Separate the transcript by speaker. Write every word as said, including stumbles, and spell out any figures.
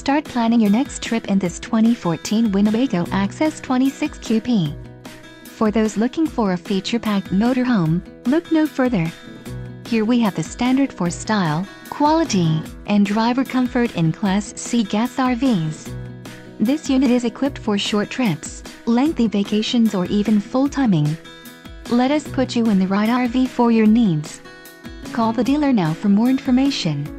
Speaker 1: Start planning your next trip in this twenty fourteen Winnebago Access twenty-six Q P. For those looking for a feature-packed motorhome, look no further. Here we have the standard for style, quality, and driver comfort in Class C gas R Vs. This unit is equipped for short trips, lengthy vacations, or even full timing. Let us put you in the right R V for your needs. Call the dealer now for more information.